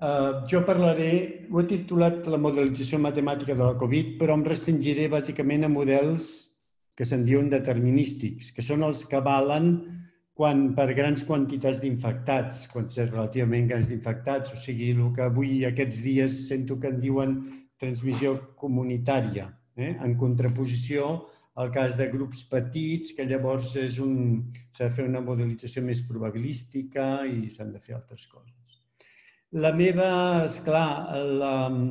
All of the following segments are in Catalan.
Jo parlaré, ho he titulat la modelització matemàtica de la Covid, però em restringiré bàsicament a models que se'n diuen determinístics, que són els que valen per grans quantitats d'infectats, quantitats relativament grans d'infectats, o sigui, el que avui aquests dies sento que en diuen transmissió comunitària, en contraposició al cas de grups petits, que llavors s'ha de fer una modelització més probabilística i s'han de fer altres coses. La meva, esclar, el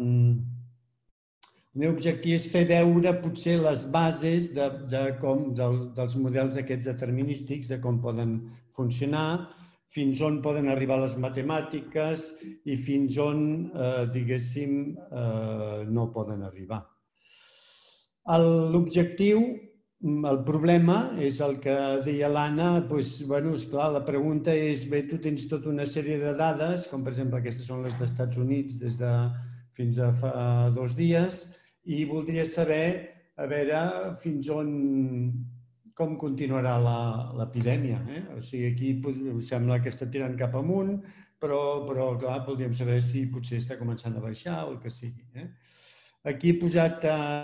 meu objectiu és fer veure potser les bases dels models aquests determinístics, de com poden funcionar, fins on poden arribar les matemàtiques i fins on, diguéssim, no poden arribar. L'objectiu, el problema és el que deia l'Anna, esclar, la pregunta és, bé, tu tens tota una sèrie de dades, com per exemple aquestes són les dels Estats Units fins a fa 2 dies, i voldria saber, a veure, fins on, com continuarà l'epidèmia. O sigui, aquí sembla que està tirant cap amunt, però clar, voldríem saber si potser està començant a baixar o el que sigui. Aquí he posat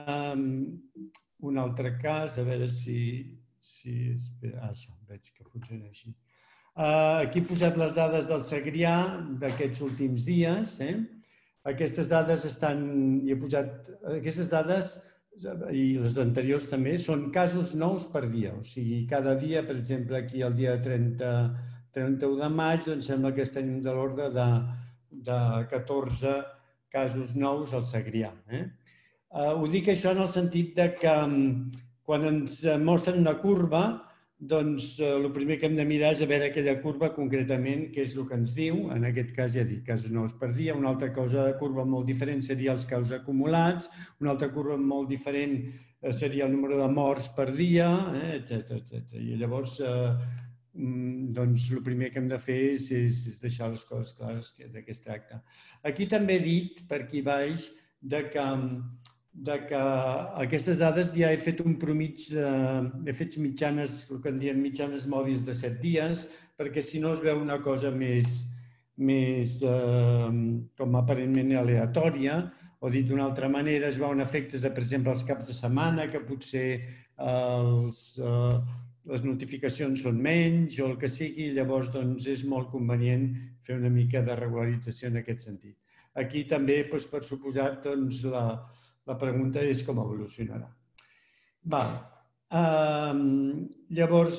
un altre cas, a veure si... Això, veig que funciona així. Aquí he posat les dades del Segrià d'aquests últims dies. Aquestes dades i les anteriors també, són casos nous per dia. O sigui, cada dia, per exemple, aquí el dia 31 de maig, doncs sembla que estem de l'ordre de 14 casos nous al Segrià. Ho dic això en el sentit que quan ens mostren una curva, doncs el primer que hem de mirar és a veure aquella curva concretament què és el que ens diu. En aquest cas ja dic casos nous per dia. Una altra curva molt diferent seria els casos acumulats. Una altra curva molt diferent seria el número de morts per dia, etc. I llavors, doncs, el primer que hem de fer és deixar les coses clares de què es tracta. Aquí també he dit, per aquí baix, que aquestes dades ja he fet un promigi, he fet mitjanes, el que en diem mitjanes mòbils de 7 dies, perquè si no es veu una cosa més com aparentment aleatòria, o dit d'una altra manera, es veuen efectes de, per exemple, els caps de setmana, que potser les notificacions són menys o el que sigui, llavors és molt convenient fer una mica de regularització en aquest sentit. Aquí també, per suposat, la pregunta és com evolucionarà. Llavors,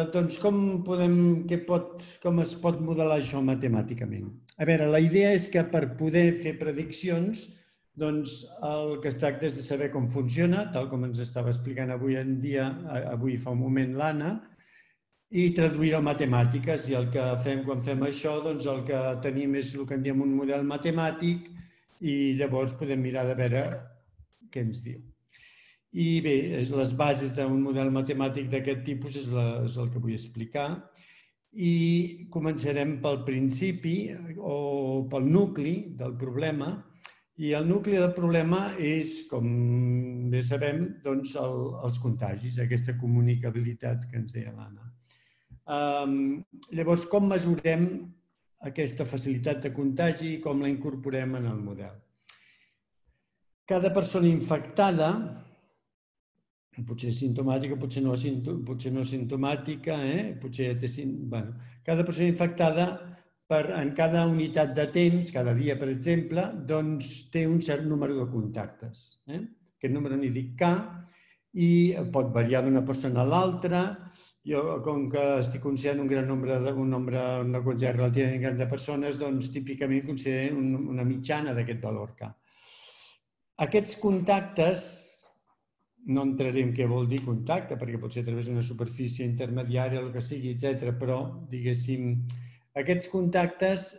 com es pot modelar això matemàticament? A veure, la idea és que per poder fer prediccions, el que es tracta és de saber com funciona, tal com ens estava explicant avui fa un moment l'Anna, i traduir-ho a matemàtiques. I el que fem quan fem això, el que tenim és el que en diem un model matemàtic i llavors podem mirar de veure què ens diu. I bé, les bases d'un model matemàtic d'aquest tipus és el que vull explicar. I començarem pel principi o pel nucli del problema. I el nucli del problema és, com bé sabem, els contagis, aquesta comunicabilitat que ens deia l'Anna. Llavors, com mesurem aquesta facilitat de contagi i com la incorporem en el model? Cada persona infectada, potser simptomàtica, potser no simptomàtica, cada persona infectada en cada unitat de temps, cada dia, per exemple, té un cert número de contactes. Aquest número n'hi dic K i pot variar d'una persona a l'altra. Jo, com que estic considerant una quantitat relativament gran de persones, típicament considerem una mitjana d'aquest valor K. Aquests contactes, no entraré en què vol dir contacte, perquè pot ser a través d'una superfície intermediària, el que sigui, etc. Però, diguéssim, aquests contactes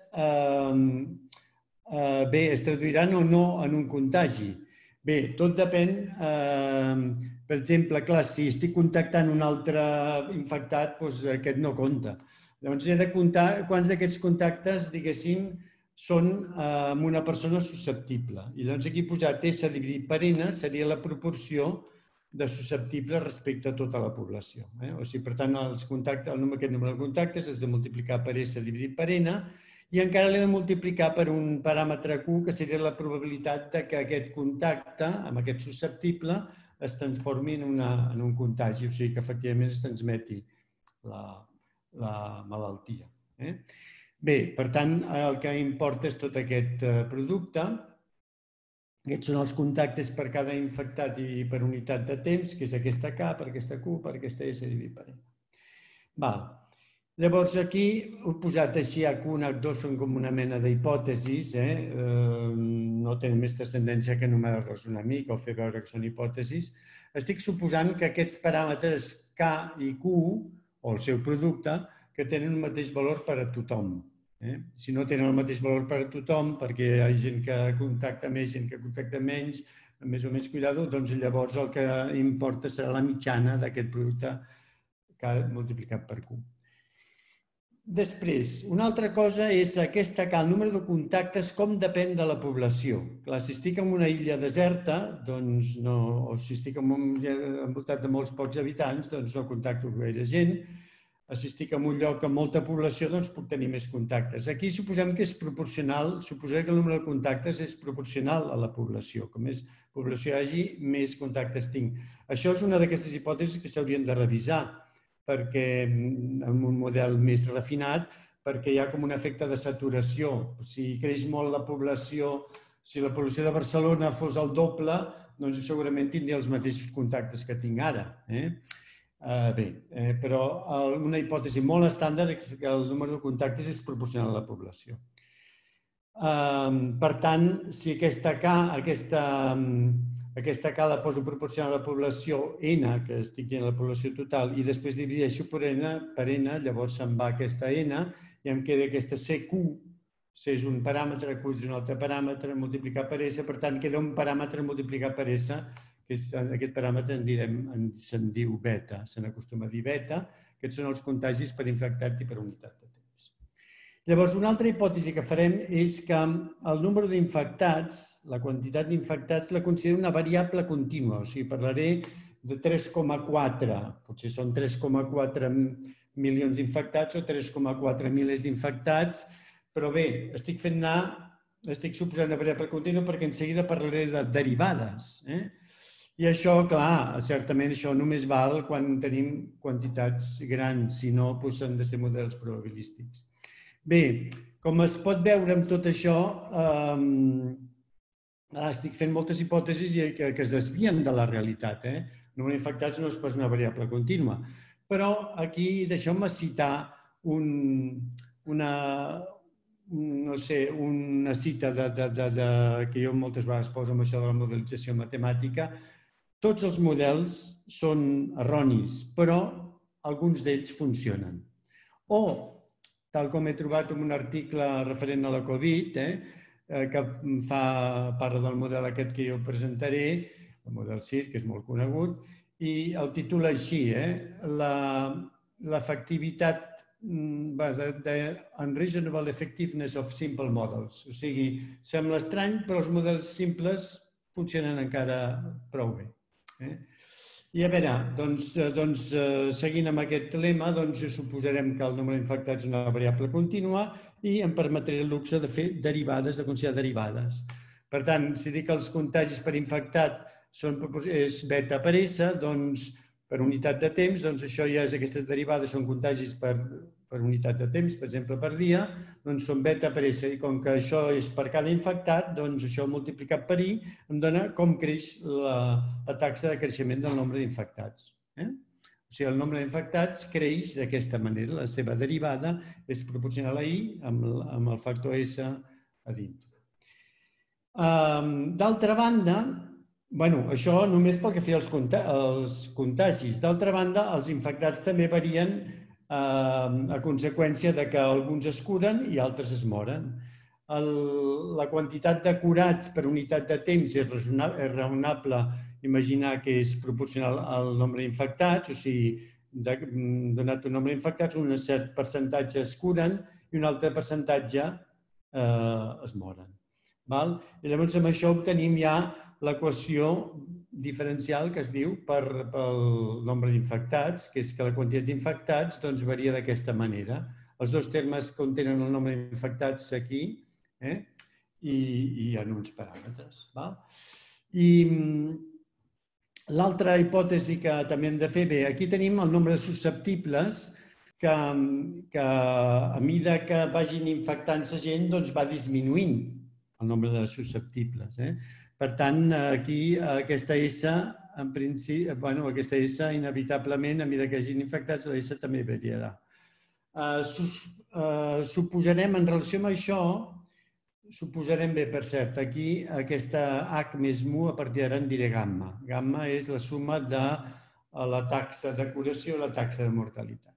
es traduiran o no en un contagi. Bé, tot depèn. Per exemple, clar, si estic contactant un altre infectat, doncs aquest no compta. Llavors he de comptar quants d'aquests contactes, diguéssim, són amb una persona susceptible. I llavors aquí he posat S dividit per N seria la proporció de susceptibles respecte a tota la població. O sigui, per tant, aquest número de contactes has de multiplicar per S dividit per N i encara l'he de multiplicar per un paràmetre Q, que seria la probabilitat de que aquest contacte amb aquest susceptible es transformi en un contagi, o sigui que efectivament es transmeti la malaltia. Bé, per tant, el que importa és tot aquest producte. Aquests són els contactes per cada infectat i per unitat de temps, que és aquesta K, per aquesta Q, per aquesta S dividit per N. Llavors, aquí he posat així H1, H2, són com una mena d'hipòtesis, no tenen més transcendència que enumerar-les una mica o fer veure que són hipòtesis. Estic suposant que aquests paràmetres K i Q, o el seu producte, que tenen el mateix valor per a tothom. Si no tenen el mateix valor per a tothom, perquè hi ha gent que contacta més, gent que contacta menys, més o menys cuidado, doncs llavors el que importa serà la mitjana d'aquest producte multiplicat per Q. Després, una altra cosa és el número de contactes, com depèn de la població. Clar, si estic en una illa deserta, doncs no, o si estic envoltat de molts pocs habitants, doncs no contacto gaire gent. Si estic en un lloc amb molta població, doncs puc tenir més contactes. Aquí suposem que és proporcional, suposem que el número de contactes és proporcional a la població. Com més població hi hagi, més contactes tinc. Això és una d'aquestes hipòtesis que s'haurien de revisar, perquè amb un model més refinat, perquè hi ha com un efecte de saturació. Si creix molt la població, si la població de Barcelona fos el doble, doncs segurament tindria els mateixos contactes que tinc ara. Bé, però una hipòtesi molt estàndard és que el número de contactes és proporcional a la població. Per tant, si aquesta K la poso proporcional a la població N, que estic dient la població total, i després divideixo per N, llavors se'n va aquesta N i em queda aquesta CQ, C és un paràmetre, Q és un altre paràmetre multiplicat per S, per tant queda un paràmetre multiplicat per S, que és aquest paràmetre se'n diu beta, se n'acostuma a dir beta, aquests són els contagis per infectat i per unitat de temps. Llavors, una altra hipòtesi que farem és que el número d'infectats, la quantitat d'infectats, la considero una variable contínua. O sigui, parlaré de 3,4, potser són 3,4 milions d'infectats o 3,4 milers d'infectats, però bé, estic suposant una variable contínua perquè en seguida parlaré de derivades. I això, clar, certament això només val quan tenim quantitats grans, si no, han de ser models probabilístics. Bé, com es pot veure amb tot això, estic fent moltes hipòtesis que es desvien de la realitat. El número d'infectats no és pas una variable contínua. Però aquí deixeu-me citar una cita que jo moltes vegades poso amb això de la modelització matemàtica. Tots els models són erronis, però alguns d'ells funcionen. O, tal com he trobat en un article referent a la Covid, que parla del model aquest que jo presentaré, el model CIR, que és molt conegut, i el titula així, l'efectivitat Unreasonable Effectiveness of Simple Models. O sigui, sembla estrany, però els models simples funcionen encara prou bé. I a veure, doncs, seguint amb aquest lema, suposarem que el número d'infectats és una variable contínua i em permetré el luxe de fer derivades, de considerar derivades. Per tant, si dic que els contagis per infectat és beta per S, doncs per unitat de temps, doncs això ja és, aquestes derivades són contagis per unitat de temps, per exemple per dia, doncs són beta per S, i com que això és per cada infectat, doncs això multiplicat per I em dona com creix la taxa de creixement del nombre d'infectats. O sigui, el nombre d'infectats creix d'aquesta manera, la seva derivada és proporcional a I amb el factor S a dintre. D'altra banda, això només pel que feia als contagis. D'altra banda, els infectats també varien a conseqüència de que alguns es curen i altres es moren. La quantitat de curats per unitat de temps és raonable imaginar que és proporcional al nombre d'infectats, o sigui, donat un nombre d'infectats, un cert percentatge es curen i un altre percentatge es moren. I llavors amb això obtenim ja l'equació diferencial que es diu pel nombre d'infectats, que és que la quantitat d'infectats varia d'aquesta manera. els dos termes contenen el nombre d'infectats aquí i en uns paràmetres. I l'altra hipòtesi que també hem de fer, bé, aquí tenim el nombre de susceptibles que a mesura que vagin infectant-se gent doncs va disminuint el nombre de susceptibles. Per tant, aquí aquesta S, en principi, aquesta S inevitablement, a mesura que hagin infectats, la S també variarà. Suposarem, en relació amb això, suposarem bé, per cert, aquí aquesta H més mu a partir d'ara en diré gamma. Gamma és la suma de la taxa de curació i la taxa de mortalitat.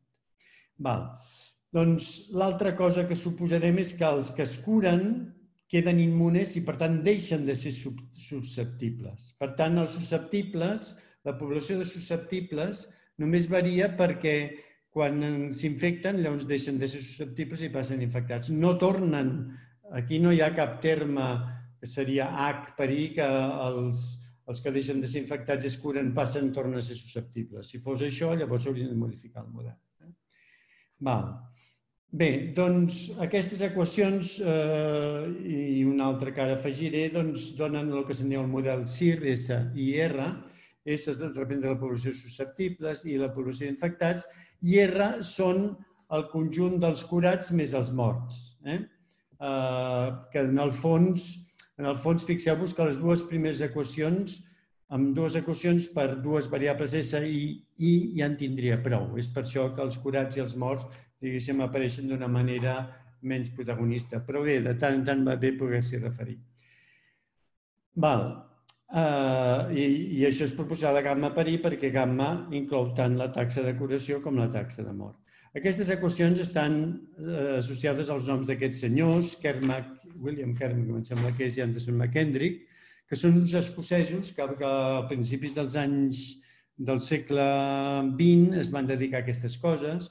Doncs l'altra cosa que suposarem és que els que es curen queden immunes i, per tant, deixen de ser susceptibles. Per tant, els susceptibles, la població de susceptibles, només varia perquè quan s'infecten, llavors deixen de ser susceptibles i passen infectats. No tornen, aquí no hi ha cap terme que seria H per I, que els que deixen de ser infectats es curen, passen, tornen a ser susceptibles. Si fos això, llavors s'hauria de modificar el model. Bé, doncs aquestes equacions i una altra que ara afegiré donen el que se'n diu el model CIR, S i R. S representa la població de susceptibles i la població d'infectats, i R són el conjunt dels curats més els morts. Que en el fons, fixeu-vos que les dues primeres equacions, amb dues equacions per dues variables S i I ja en tindria prou. És per això que els curats i els morts, diguéssim, apareixen d'una manera menys protagonista. Però bé, de tant en tant va bé poder-s'hi referir. I això és proporcional a gamma per I perquè gamma inclou tant la taxa de curació com la taxa de mort. Aquestes equacions estan associades als noms d'aquests senyors, William Kermack, em sembla que és, i Anderson McKendrick, que són uns escocesos que a principis dels anys del segle XX es van dedicar a aquestes coses.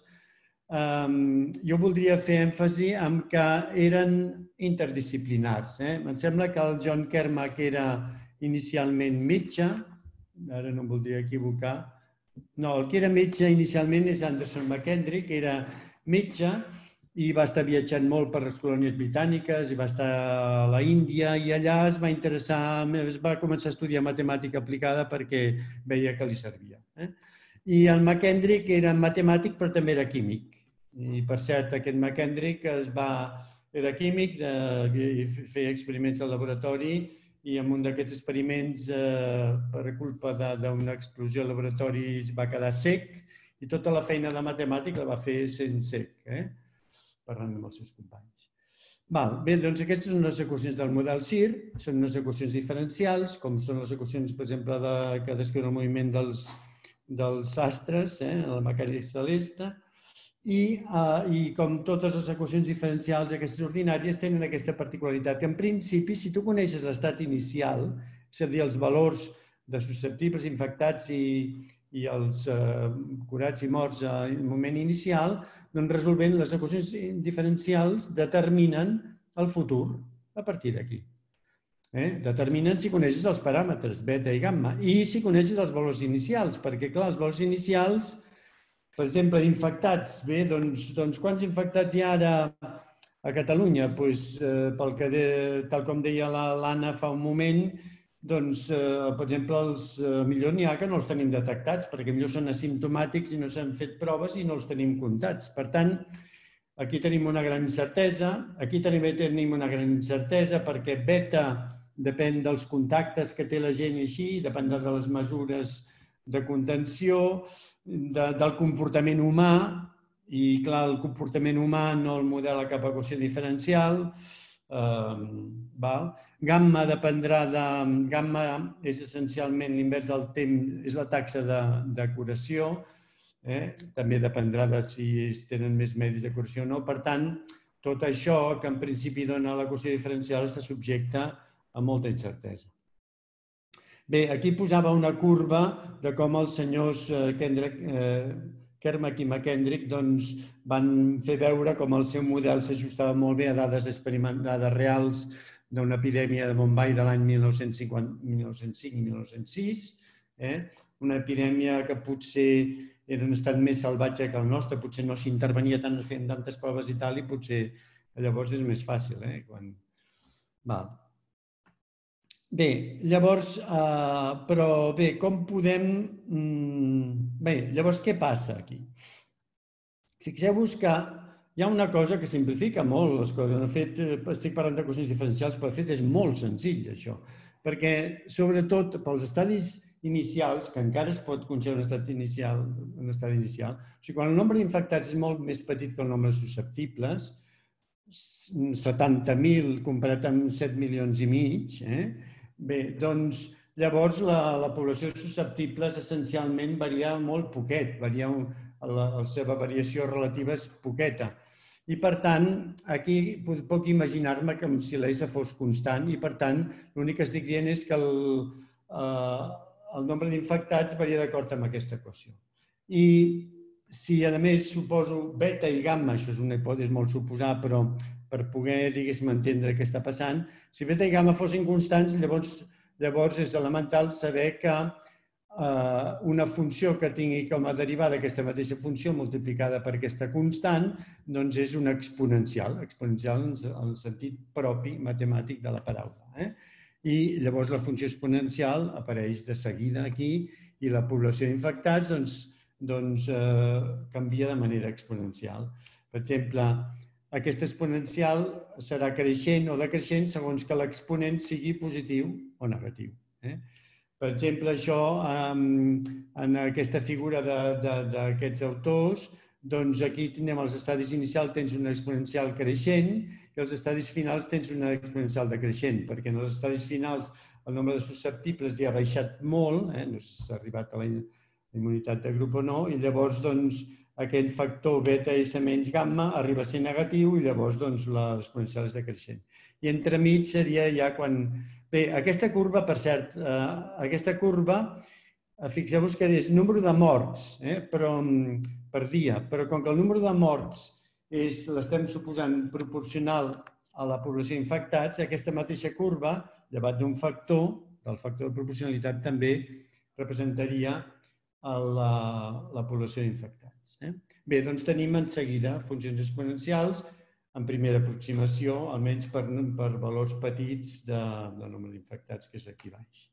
Jo voldria fer èmfasi en que eren interdisciplinars. Em sembla que el John Kermack era inicialment metge, ara no em voldria equivocar. No, el que era metge inicialment és Anderson McKendrick, que era metge i va estar viatjant molt per les colònies britàniques i va estar a la Índia i allà es va interessar, es va començar a estudiar matemàtica aplicada perquè veia que li servia. I el McKendrick era matemàtic però també era químic. I per cert, aquest McKendrick era químic i feia experiments al laboratori i en un d'aquests experiments, per culpa d'una explosió al laboratori, va quedar sec i tota la feina de matemàtic la va fer sent sec, parlant amb els seus companys. Bé, doncs aquestes són les equacions del model CIR, són unes equacions diferencials, com són les equacions, per exemple, que descriuen el moviment dels astres, la mecànica celeste, i com totes les equacions diferencials, aquestes ordinàries tenen aquesta particularitat que en principi, si tu coneixes l'estat inicial, és a dir, els valors de susceptibles, infectats i els curats i morts al moment inicial, doncs resolvent les equacions diferencials determinen el futur a partir d'aquí. Determinen si coneixes els paràmetres beta i gamma i si coneixes els valors inicials, perquè clar, els valors inicials, per exemple, d'infectats, bé, doncs quants infectats hi ha ara a Catalunya? Tal com deia l'Anna fa un moment, doncs, per exemple, millor n'hi ha que no els tenim detectats, perquè millor són asimptomàtics i no s'han fet proves i no els tenim comptats. Per tant, aquí tenim una gran incertesa, aquí també tenim una gran incertesa perquè beta depèn dels contactes que té la gent i així, dependrà de les mesures de contenció, del comportament humà, i clar, el comportament humà no el modela cap equació diferencial. Gamma dependrà de... Gamma és essencialment l'invers del temps, és la taxa de curació, també dependrà de si es tenen més medis de curació o no. Per tant, tot això que en principi dona l'equació diferencial està subjecte a molta incertesa. Bé, aquí posava una curva de com els senyors Kermack i McKendrick van fer veure com el seu model s'ajustava molt bé a dades reals d'una epidèmia de Bombay de l'any 1905 i 1906. una epidèmia que potser era en estat més salvatge que el nostre, potser no s'intervenia tant, no es feien tantes proves i tal, i potser llavors és més fàcil. Bé, llavors, però bé, com podem... Bé, llavors què passa aquí? Fixeu-vos que hi ha una cosa que simplifica molt les coses. De fet, estic parlant de qüestions diferencials, però de fet és molt senzill, això. Perquè, sobretot, pels estadis inicials, que encara es pot considerar un estadi inicial, o sigui, quan el nombre d'infectats és molt més petit que el nombre de susceptibles, 70.000 comparat amb 7 milions i mig, bé, doncs llavors la població de susceptibles essencialment varia molt poquet, la seva variació relativa és poqueta. I, per tant, aquí puc imaginar-me com si la S fos constant i, per tant, l'únic que estic dient és que el nombre d'infectats varia d'acord amb aquesta equació. I si, a més, suposo beta i gamma, això és una hipòtesi molt suposar, però per poder, diguéssim, entendre què està passant, si beta i gamma fossin constants, llavors és elemental saber que una funció que tingui com a derivada aquesta mateixa funció multiplicada per aquesta constant, doncs és una exponencial, exponencial en el sentit propi matemàtic de la paraula. I llavors la funció exponencial apareix de seguida aquí i la població d'infectats doncs canvia de manera exponencial. Per exemple, aquesta exponencial serà creixent o decreixent segons que l'exponent sigui positiu o negatiu. Per exemple, això, en aquesta figura d'aquests autors, doncs aquí tenim els estadis inicials, tens una exponencial creixent i els estadis finals tens una exponencial decreixent, perquè en els estadis finals el nombre de susceptibles ja ha baixat molt, no s'ha arribat a la immunitat de grup o no, i llavors aquell factor beta S menys gamma arriba a ser negatiu i llavors l'exponencial és decreixent. I entremig seria ja quan... Bé, aquesta curva, per cert, fixeu-vos que és número de morts per dia, però com que el número de morts l'estem suposant proporcional a la població d'infectats, aquesta mateixa curva, llevat d'un factor, del factor de proporcionalitat, també representaria la població d'infectats. Bé, doncs tenim en seguida funcions exponencials en primera aproximació, almenys per valors petits de nombre d'infectats, que és aquí baix.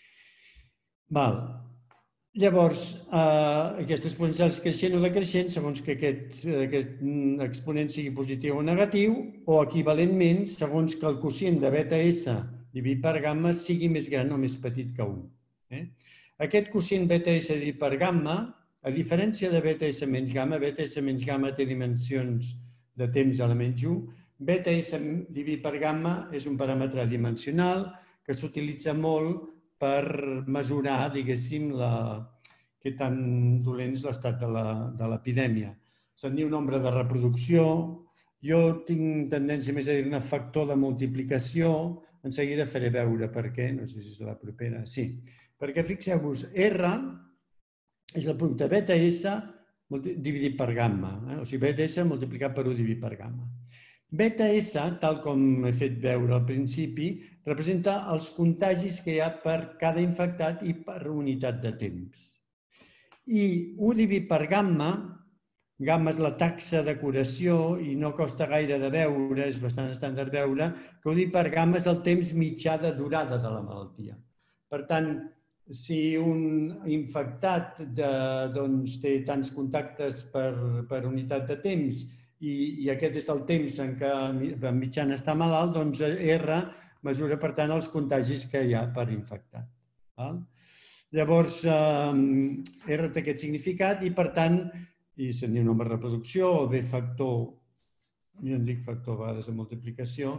Llavors, aquestes exponencials creixent o decreixent, segons que aquest exponent sigui positiu o negatiu, o equivalentment, segons que el quocient de beta S dividit per gamma sigui més gran o més petit que 1. Aquest quocient beta S dividit per gamma, a diferència de beta S menys gamma té dimensions de temps elements 1, beta S dividit per gamma és un paràmetre dimensional que s'utilitza molt per mesurar, diguéssim, què tan dolent és l'estat de l'epidèmia. Se'n diu nombre de reproducció, jo tinc tendència més a dir-ne factor de multiplicació, en seguida faré veure per què, no sé si és la propera, sí. Perquè fixeu-vos, R és el producte beta S dividit per gamma, o sigui, beta S multiplicat per 1 dividit per gamma. Beta S, tal com he fet veure al principi, representa els contagis que hi ha per cada infectat i per unitat de temps. I 1 dividit per gamma, gamma és la taxa de curació i no costa gaire de veure, és bastant estàndard veure, que 1 dividit per gamma és el temps mitjà de durada de la malaltia. Per tant, si un infectat té tants contactes per unitat de temps i aquest és el temps en què en mitjana està malalt, doncs R mesura, per tant, els contagis que hi ha per infectat. Llavors, R té aquest significat i, per tant, i se'n diu nombre de reproducció o bé factor, jo en dic factor a vegades de multiplicació,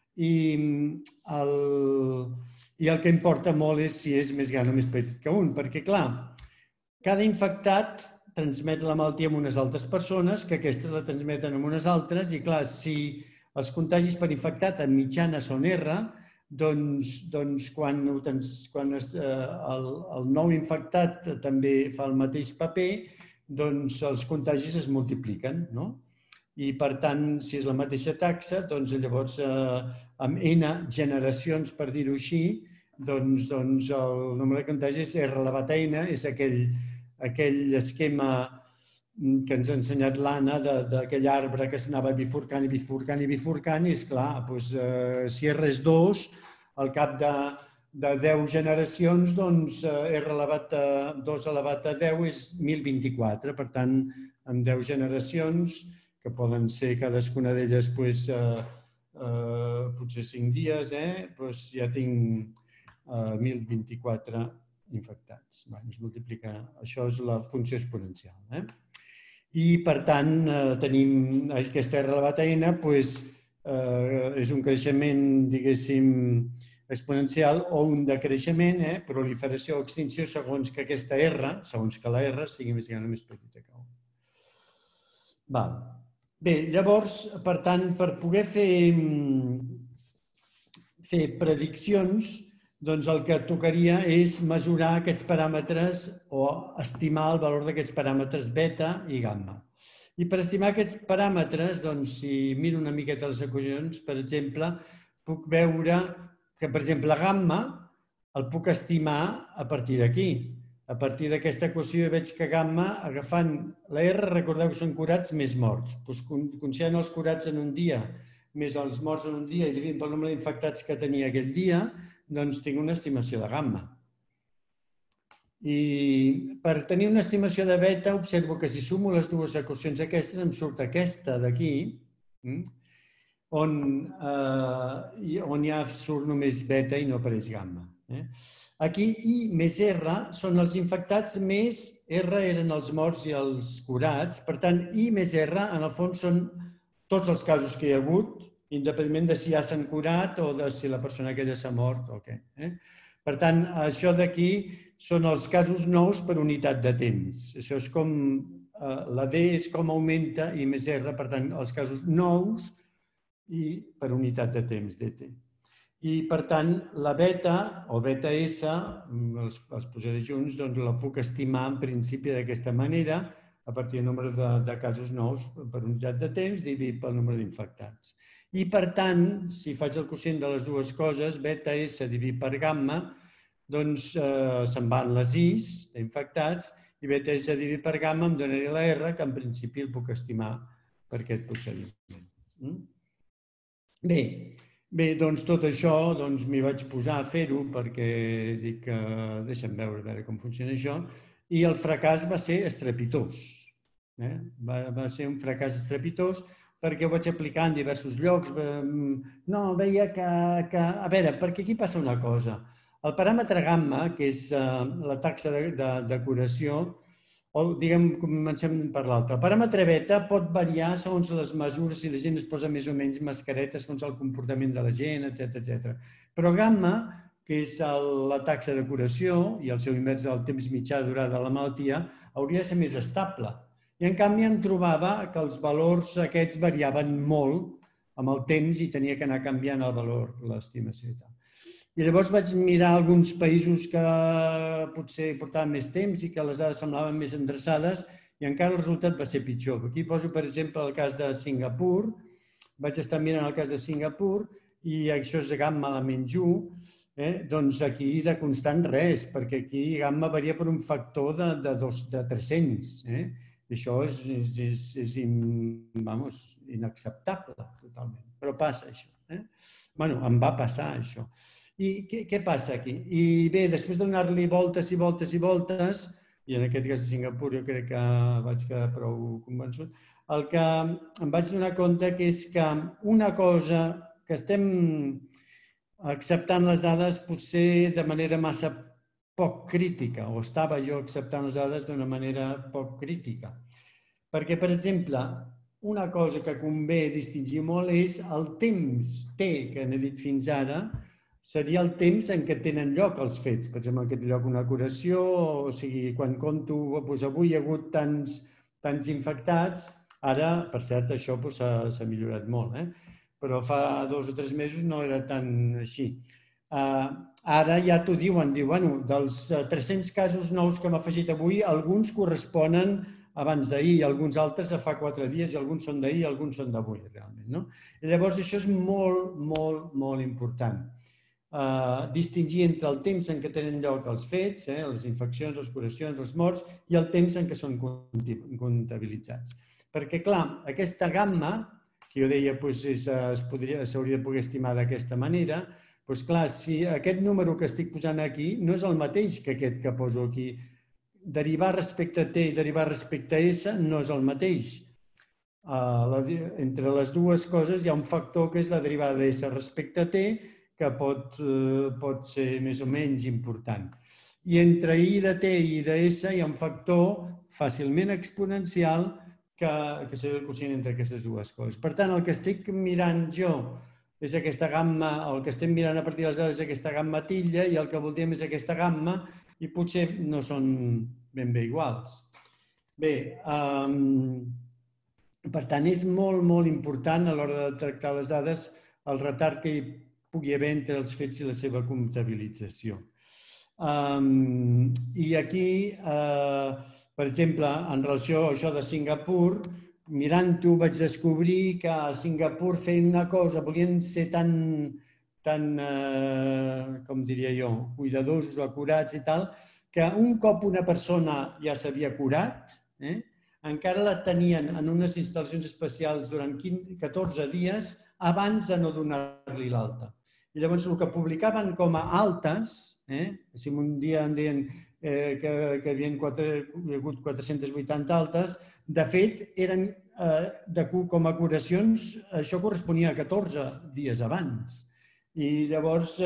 i el que importa molt és si és més gran o més petit que 1, perquè, clar, cada infectat transmet la malaltia a unes altres persones, que aquestes la transmeten a unes altres, i, clar, si els contagis per infectat en mitjana són R, doncs quan el nou infectat també fa el mateix paper, doncs els contagis es multipliquen, no? I, per tant, si és la mateixa taxa, doncs llavors amb N generacions, per dir-ho així, doncs el nombre de contagis és R elevat a N, és aquell esquema que ens ha ensenyat l'Anna d'aquell arbre que s'anava bifurcant i bifurcant i bifurcant, i esclar, si R és 2, al cap de 10 generacions, doncs R elevat a 2 elevat a 10 és 1024. Per tant, en 10 generacions, que poden ser cadascuna d'elles potser 5 dies, doncs ja tinc 1024 infectats. Es multiplica. Això és la funció exponencial. I, per tant, tenim aquesta R elevat a N, és un creixement, diguéssim, exponencial o un decreixement, proliferació o extinció, segons que aquesta R, segons que la R sigui més gran o més petita que 1. Bé, llavors, per tant, per poder fer prediccions, doncs el que tocaria és mesurar aquests paràmetres o estimar el valor d'aquests paràmetres beta i gamma. I per estimar aquests paràmetres, doncs, si miro una miqueta les equacions, per exemple, puc veure que, per exemple, gamma el puc estimar a partir d'aquí. A partir d'aquesta equació veig que gamma, agafant la R, recordeu que són curats més morts. Considerant els curats en un dia més els morts en un dia i dividint pel nombre d'infectats que tenia aquell dia, doncs tinc una estimació de gamma. I per tenir una estimació de beta, observo que si sumo les dues equacions aquestes, em surt aquesta d'aquí, on ja surt només beta i no apareix gamma. Aquí I més R són els infectats més R eren els morts i els curats. Per tant, I més R, en el fons, són tots els casos que hi ha hagut, independentment de si ja s'han curat o de si la persona aquella s'ha mort o què. Per tant, això d'aquí són els casos nous per unitat de temps. Això és com, la D és com augmenta I més R, per tant, els casos nous i per unitat de temps, DT. I, per tant, la beta o beta S, els posaré junts, doncs la puc estimar en principi d'aquesta manera, a partir del nombre de casos nous per unitat de temps dividit pel nombre d'infectats. I, per tant, si faig el quocient de les dues coses, beta S dividit per gamma, doncs se'n van les I's d'infectats i beta S dividit per gamma em donaria la R, que en principi el puc estimar per aquest procediment. Bé, doncs tot això m'hi vaig posar a fer-ho perquè dic que deixa'm veure com funciona això, i el fracàs va ser estrepitós. Va ser un fracàs estrepitós perquè ho vaig aplicar en diversos llocs. No, veia que... A veure, perquè aquí passa una cosa. El paràmetre gamma, que és la taxa de curació, o diguem, comencem per l'altre. El paràmetre beta pot variar segons les mesures, si la gent es posa més o menys mascaretes, segons el comportament de la gent, etc. Però gamma, que és la taxa de curació i el seu invers del temps mitjà de durada de la malaltia, hauria de ser més estable. I en canvi em trobava que els valors aquests variaven molt amb el temps i tenia que anar canviant el valor, l'estimació i tal. I llavors vaig mirar alguns països que potser portaven més temps i que les dades semblaven més endreçades i encara el resultat va ser pitjor. Aquí poso, per exemple, el cas de Singapur. Vaig estar mirant el cas de Singapur i això és gamma element 1. Doncs aquí de constant res, perquè aquí gamma varia per un factor de 300. I això és inacceptable totalment. Però passa això. Bé, em va passar això. I què passa aquí? I bé, després de donar-li voltes i voltes i voltes, i en aquest cas de Singapur jo crec que vaig quedar prou convençut, el que em vaig donar compte que és que una cosa que estem acceptant les dades potser de manera massa poc crítica, o estava jo acceptant les dades d'una manera poc crítica. Perquè, per exemple, una cosa que convé distingir molt és el temps T que n'he dit fins ara, seria el temps en què tenen lloc els fets. Per exemple, en què té lloc una curació, o sigui, quan compto, avui hi ha hagut tants infectats, ara, per cert, això s'ha millorat molt, però fa 2 o 3 mesos no era tan així. Ara ja t'ho diuen, dels 300 casos nous que hem afegit avui, alguns corresponen abans d'ahir, alguns altres a fa 4 dies, i alguns són d'ahir i alguns són d'avui, realment. I llavors això és molt, molt, molt important. distingir entre el temps en què tenen lloc els fets, les infeccions, les curacions, els morts, i el temps en què són comptabilitzats. Perquè, clar, aquesta gamma, que jo deia s'hauria de poder estimar d'aquesta manera, doncs clar, si aquest número que estic posant aquí no és el mateix que aquest que poso aquí. Derivar respecte a T i derivar respecte a S no és el mateix. Entre les dues coses hi ha un factor que és la derivada de S respecte a T, que pot ser més o menys important. I entre I de T i I de S hi ha un factor fàcilment exponencial que seria el quocient entre aquestes dues coses. Per tant, el que estic mirant jo és aquesta gamma, el que estem mirant a partir de les dades és aquesta gamma titlla i el que voldríem és aquesta gamma i potser no són ben bé iguals. Bé, per tant, és molt, molt important a l'hora de tractar les dades el retard que hi pugui haver entre els fets i la seva comptabilització. I aquí, per exemple, en relació a això de Singapur, mirant-ho vaig descobrir que a Singapur feien una cosa, volien ser tan, com diria jo, cuidadosos, acurats i tal, que un cop una persona ja s'havia curat, encara la tenien en unes instal·lacions especials durant 14 dies abans de no donar-li l'alta. I llavors el que publicaven com a altes, si un dia em deien que hi havia hagut 480 altes, de fet, eren com a curacions, això corresponia a 14 dies abans. I llavors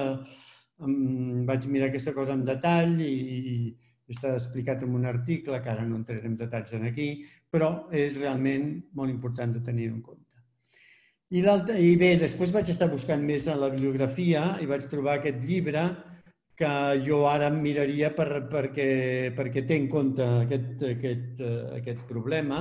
vaig mirar aquesta cosa en detall i està explicat en un article, que ara no entrarem detalls aquí, però és realment molt important de tenir en compte. I bé, després vaig estar buscant més en la bibliografia i vaig trobar aquest llibre que jo ara em miraria perquè té en compte aquest problema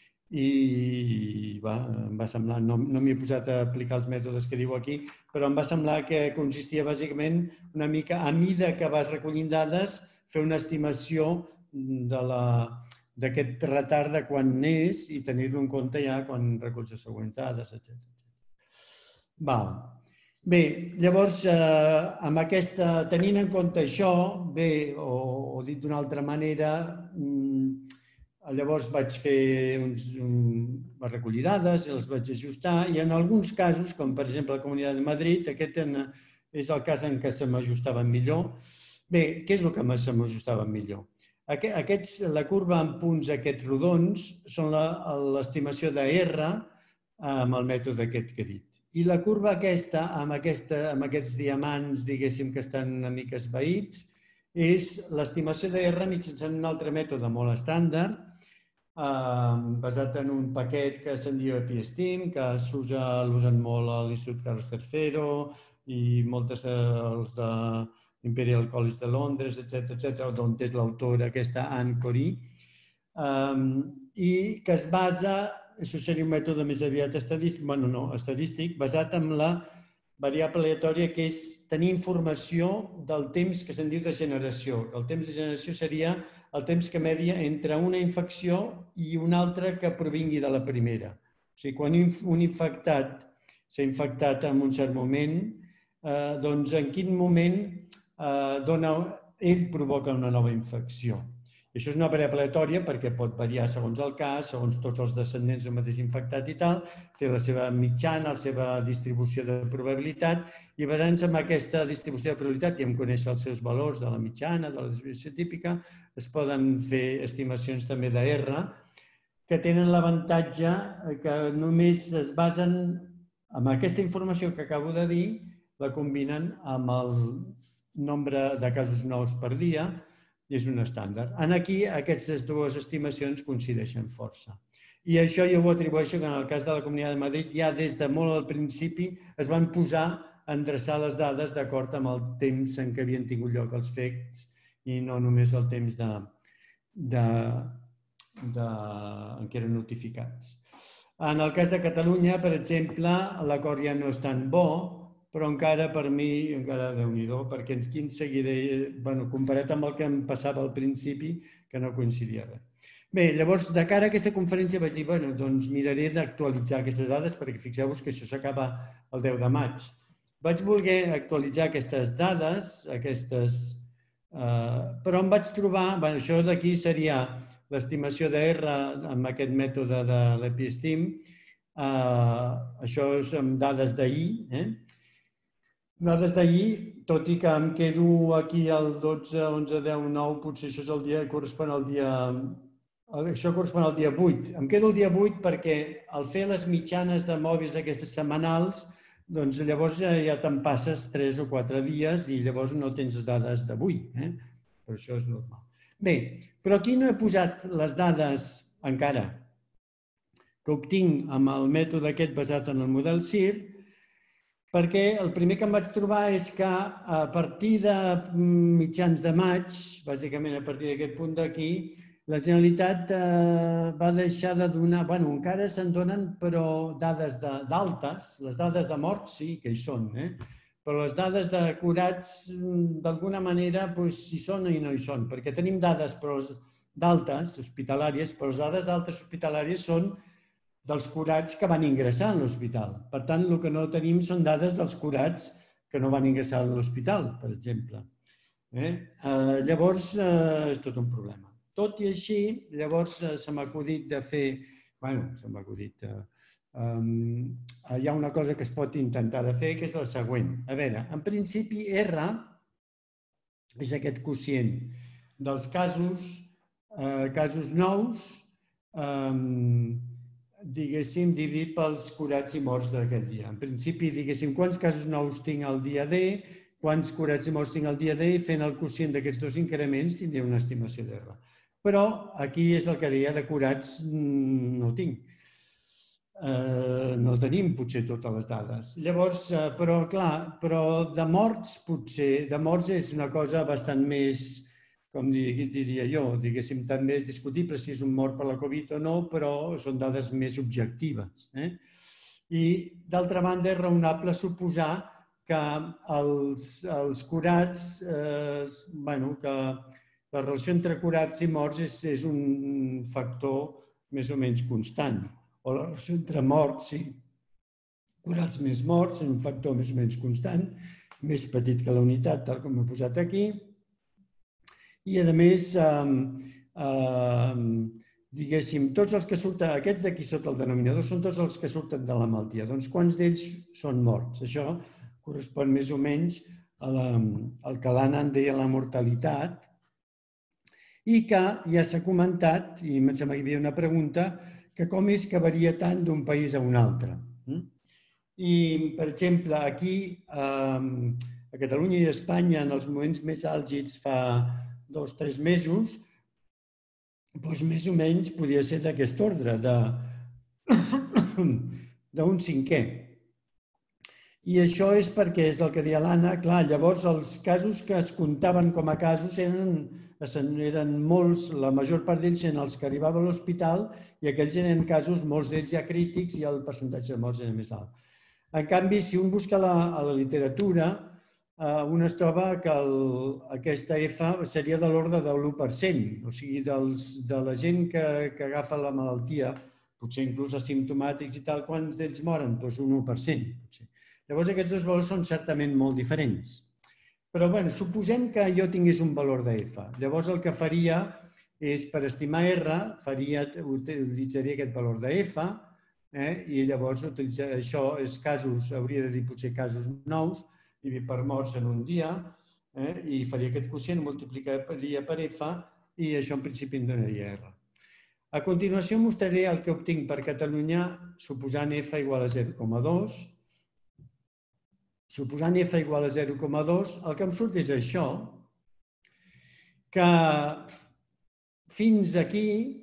i em va semblar, no m'hi he posat a aplicar els mètodes que diu aquí, però em va semblar que consistia bàsicament una mica, a mida que vas recollint dades, fer una estimació d'aquest retard de quan n'és i tenir-lo en compte ja quan recolls les següents dades, etc. Bé, llavors, tenint en compte això, bé, o dit d'una altra manera, llavors vaig recollir dades, les vaig ajustar i en alguns casos, com per exemple la Comunitat de Madrid, aquest és el cas en què se m'ajustaven millor. Bé, què és el que se m'ajustaven millor? La curva en punts aquests rodons són l'estimació de R amb el mètode aquest que he dit. I la curva aquesta, amb aquests diamants, diguéssim, que estan una mica esvaïts, és l'estimació de R mitjançant un altre mètode molt estàndard, basat en un paquet que se'n diu EpiStim, que l'usen molt a l'Institut Carlos III i moltes dels de l'Imperial College de Londres, etc., d'on és l'autora aquesta Anne Corrie, i que es basa, això seria un mètode més aviat estadístic, basat en la variable aleatòria, que és tenir informació del temps que se'n diu de generació. El temps de generació seria el temps que media entre una infecció i una altra que provingui de la primera. O sigui, quan un infectat s'ha infectat en un cert moment, doncs en quin moment ell provoca una nova infecció. I això és una variable aleatòria perquè pot variar segons el cas, segons tots els descendents del mateix infectat i tal, té la seva mitjana, la seva distribució de probabilitat i basant-se en aquesta distribució de probabilitat i en conèixer els seus valors de la mitjana, de la distribució típica, es poden fer estimacions també de R que tenen l'avantatge que només es basen en aquesta informació que acabo de dir, la combinen amb el nombre de casos nous per dia, i és un estàndard. Aquí, aquestes dues estimacions coincideixen força. I això jo ho atribueixo que en el cas de la Comunitat de Madrid ja des de molt al principi es van posar a endreçar les dades d'acord amb el temps en què havien tingut lloc els fets i no només el temps en què eren notificats. En el cas de Catalunya, per exemple, l'acord ja no és tan bo, però encara per mi, encara Déu-n'hi-do, perquè aquí en seguida, comparat amb el que em passava al principi, que no coincidia res. Bé, llavors, de cara a aquesta conferència vaig dir, doncs miraré d'actualitzar aquestes dades perquè fixeu-vos que això s'acaba el 10 de maig. vaig voler actualitzar aquestes dades, però em vaig trobar, això d'aquí seria l'estimació de R amb aquest mètode de l'EPISTIM, això és amb dades d'ahir, dades d'ahir, tot i que em quedo aquí al 12, 11, 10, 9, potser això és el dia, correspon al dia... Això correspon al dia 8. Em quedo el dia 8 perquè al fer les mitjanes de mòbils aquestes setmanals, doncs llavors ja te'n passes 3 o 4 dies i llavors no tens les dades d'avui. Però això és normal. Bé, però aquí no he posat les dades encara que obtinc amb el mètode aquest basat en el model CIR, perquè el primer que em vaig trobar és que a partir de mitjans de maig, bàsicament a partir d'aquest punt d'aquí, la Generalitat va deixar de donar, bueno, encara se'n donen, però dades d'altes, les dades de morts sí que hi són, però les dades de curats d'alguna manera hi són i no hi són, perquè tenim dades d'altes hospitalàries, però les dades d'altes hospitalàries són dels curats que van ingressar a l'hospital. Per tant, el que no tenim són dades dels curats que no van ingressar a l'hospital, per exemple. Llavors, és tot un problema. Tot i així, llavors se m'ha acudit de fer... Bueno, se m'ha acudit... Hi ha una cosa que es pot intentar de fer, que és la següent. A veure, en principi, R és aquest quocient dels casos nous, diguéssim, dividit pels curats i morts d'aquest dia. En principi, diguéssim, quants casos nous tinc el dia D, quants curats i morts tinc el dia D, i fent el quocient d'aquests dos increments tindria una estimació d'R. Però aquí és el que deia, de curats no tinc. No tenim potser totes les dades. Llavors, però clar, però de morts potser, de morts és una cosa bastant més, com diria jo, diguéssim, també és discutible si és un mort per la Covid o no, però són dades més objectives. I, d'altra banda, és raonable suposar que els curats, que la relació entre curats i morts és un factor més o menys constant. O la relació entre morts i curats més morts és un factor més o menys constant, més petit que la unitat, tal com he posat aquí. I, a més, diguéssim, tots els que surten, aquests d'aquí sota el denominador, són tots els que surten de la malaltia. Doncs quants d'ells són morts? Això correspon més o menys al que l'Anna en deia la mortalitat, i que ja s'ha comentat, i em sembla que hi havia una pregunta, que com és que varia tant d'un país a un altre. I, per exemple, aquí, a Catalunya i a Espanya, en els moments més àlgids fa 2 o 3 mesos, doncs més o menys podria ser d'aquest ordre, d'un 5è. I això és perquè és el que deia l'Anna, clar, llavors els casos que es comptaven com a casos eren molts, la major part d'ells eren els que arribaven a l'hospital i aquells eren casos, molts d'ells ja crítics, i el percentatge de morts era més alt. En canvi, si un busca a la literatura, un es troba que aquesta F seria de l'ordre de l'1%, o sigui, de la gent que agafa la malaltia, potser inclús asimptomàtics i tal, quants d'ells moren? Doncs un 1%, potser. Llavors, aquests dos valors són certament molt diferents. Però, bé, suposem que jo tingués un valor de F. Llavors, el que faria és, per estimar R, utilitzaria aquest valor de F, i llavors això és casos, hauria de dir potser casos nous, dividit per morts en un dia, i faria aquest quocient, multiplicaria per F, i això en principi em donaria R. A continuació mostraré el que obtinc per Catalunya suposant F igual a 0,2. Suposant F igual a 0,2, el que em surt és això, que fins aquí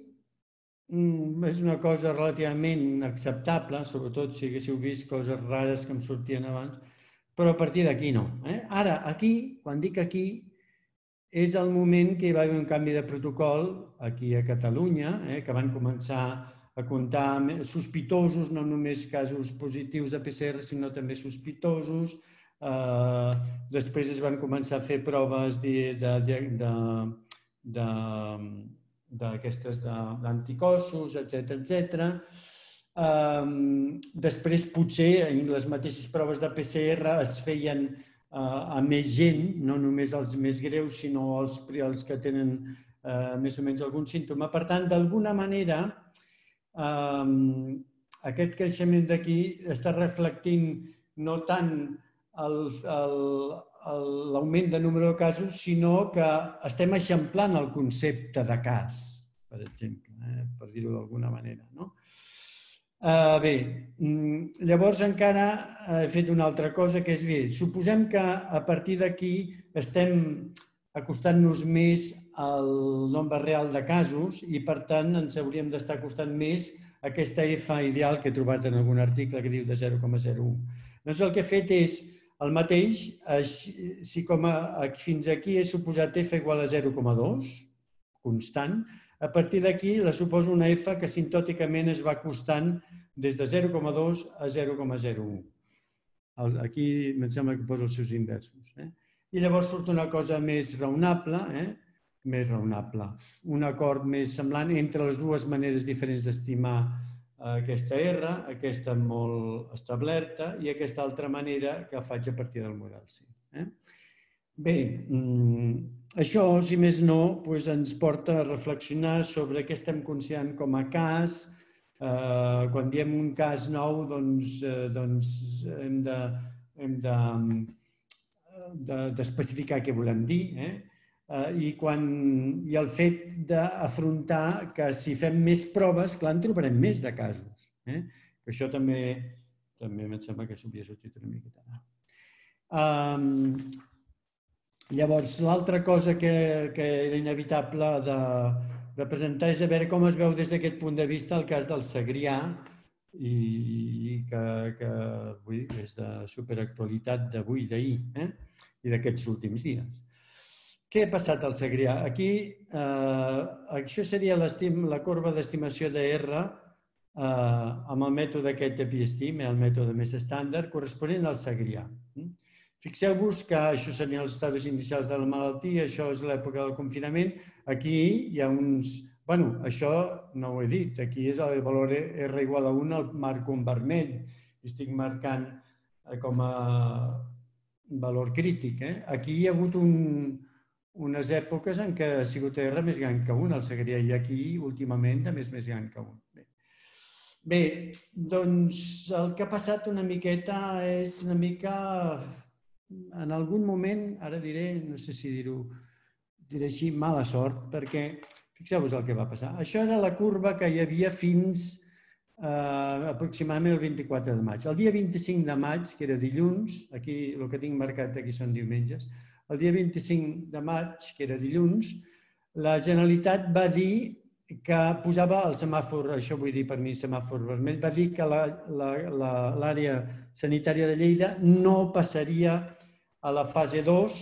és una cosa relativament acceptable, sobretot si haguéssiu vist coses rares que em sortien abans, però a partir d'aquí no. Ara, aquí, quan dic aquí, és el moment que hi va haver un canvi de protocol aquí a Catalunya, que van començar a comptar sospitosos, no només casos positius de PCR, sinó també sospitosos. Després es van començar a fer proves d'aquestes d'anticossos, etc. Després, potser, les mateixes proves de PCR es feien a més gent, no només els més greus, sinó els que tenen més o menys algun símptoma. Per tant, d'alguna manera, aquest creixement d'aquí està reflectint no tant l'augment de número de casos, sinó que estem eixamplant el concepte de cas, per exemple, per dir-ho d'alguna manera. Bé, llavors encara he fet una altra cosa, que és bé, suposem que a partir d'aquí estem acostant-nos més al nombre real de casos i, per tant, ens hauríem d'estar acostant més a aquesta F ideal que he trobat en algun article que diu de 0,01. Doncs el que he fet és el mateix, si com fins aquí he suposat F igual a 0,2, constant, a partir d'aquí la suposo una F que sintòticament es va acostant des de 0,2 a 0,01. Aquí em sembla que poso els seus inversos. I llavors surt una cosa més raonable, un acord més semblant entre les dues maneres diferents d'estimar aquesta R, aquesta molt establerta i aquesta altra manera que faig a partir del model C. Bé, això, si més no, ens porta a reflexionar sobre què estem considerant com a cas. Quan diem un cas nou, doncs hem d'especificar què volem dir. I el fet d'afrontar que si fem més proves, clar, en trobarem més de casos. Això també em sembla que s'hauria sortit una miqueta. Llavors, l'altra cosa que era inevitable de presentar és a veure com es veu des d'aquest punt de vista el cas del Segrià i que és de superactualitat d'avui, d'ahir i d'aquests últims dies. Què ha passat al Segrià? Aquí, això seria la corba d'estimació de R amb el mètode aquest de PSTIM, el mètode més estàndard, corresponent al Segrià. Fixeu-vos que això serien els estadis inicials de la malaltia, això és l'època del confinament. Aquí hi ha uns... Bueno, això no ho he dit, aquí és el valor R igual a 1, el marco en vermell. Estic marcant com a valor crític. Aquí hi ha hagut unes èpoques en què ha sigut R més gran que 1, el Segrià, i aquí últimament també és més gran que 1. Bé, doncs el que ha passat una miqueta és una mica... En algun moment, ara diré, no sé si diré així, mala sort, perquè fixeu-vos el que va passar. Això era la curva que hi havia fins aproximadament el 24 de maig. El dia 25 de maig, que era dilluns, aquí el que tinc marcat aquí són diumenges, el dia 25 de maig, que era dilluns, la Generalitat va dir que posava el semàfor, això vull dir per mi semàfor vermell, va dir que l'àrea sanitària de Lleida no passaria a la fase 2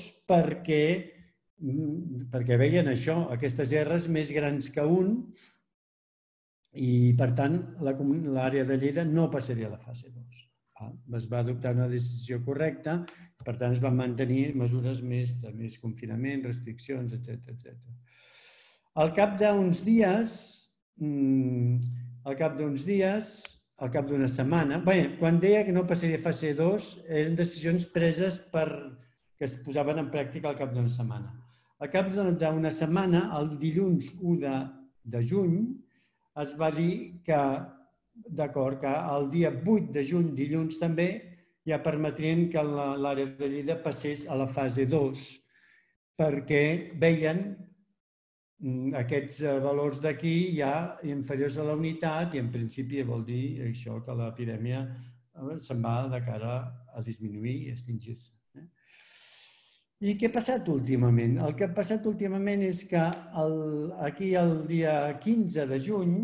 perquè veien això, aquestes R's més grans que 1 i, per tant, l'àrea de Lleida no passaria a la fase 2. Es va adoptar una decisió correcta, per tant, es van mantenir mesures més de més confinament, restriccions, etc. Al cap d'uns dies, al cap d'una setmana, quan deia que no passaria a fase 2, eren decisions preses que es posaven en pràctica al cap d'una setmana. Al cap d'una setmana, el dilluns 1 de juny, es va dir que, d'acord, que el dia 8 de juny, dilluns també, ja permetrien que l'àrea de Lleida passés a la fase 2, perquè veien aquests valors d'aquí ja inferiors a la unitat i en principi vol dir això que l'epidèmia se'n va de cara a disminuir i extingir-se. I què ha passat últimament? El que ha passat últimament és que aquí el dia 15 de juny,